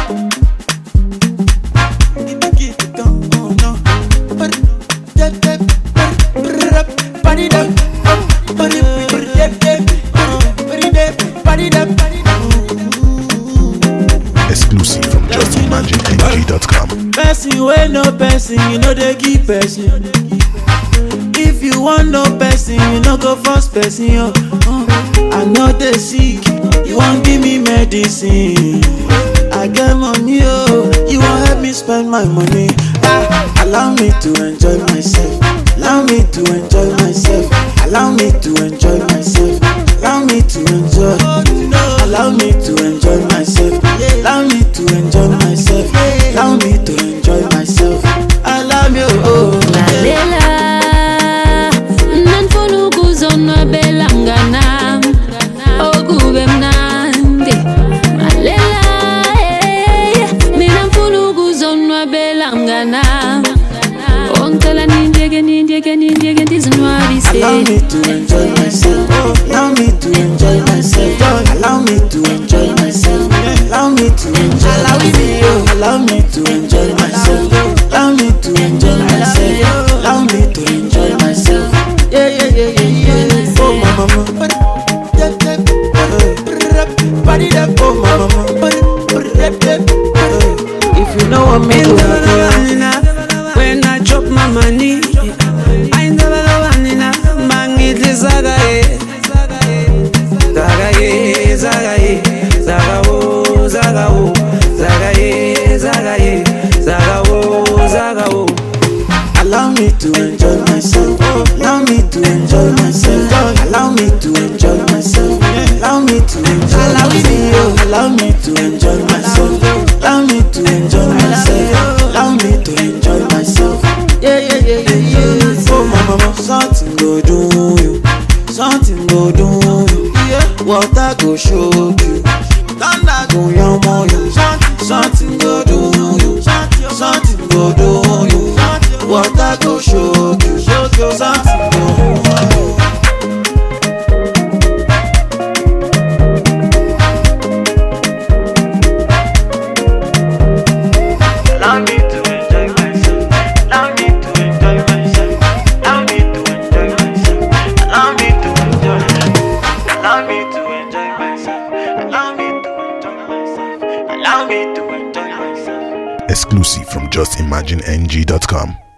Exclusive from justimagineng.com. Person wey no person, you know they give person. If you want no person, you no go first person. I know they sick, you won't give me medicine. I get money, you won't help me spend my money. Allow me to enjoy myself. Allow me to enjoy myself. Allow me to enjoy myself. Allow me to enjoy. Allow me to enjoy myself. Allow me to enjoy myself. Allow me to enjoy myself. Allow me, Lalela, ndfunukuzonwabela mnganam, kube mnandi. Lalela, Mina ndfunukuzonwabela mnganam, ndicela nindyeke Ndizonwabise. allow me to enjoy myself. Allow me to enjoy myself. Allow me to enjoy myself. Allow me to enjoy. Allow me to enjoy myself. Allow me to enjoy myself. Allow me to enjoy myself. Yeah. Oh mama. Oh mama. If you know what me do, when I drop my money, I never know Nina. Mangitli zagaye, zagaye, zagawo. allow me to enjoy myself. Allow me to enjoy myself. Allow me to enjoy myself. Allow me to enjoy myself. Allow me to enjoy myself. Allow me to enjoy myself. Allow me to enjoy myself. Yeah. Oh mama, something go do you. Something go do you. Water go show you. Thunder go yamo you. Something go do you. Something go do you. Water go show you. Something go do you. Allow me to enjoy myself. Allow me to enjoy myself. Allow me to enjoy myself. Allow me to enjoy. Allow me to enjoy myself. Allow me to enjoy myself. Allow me to enjoy myself. Exclusive from justimagineng.com.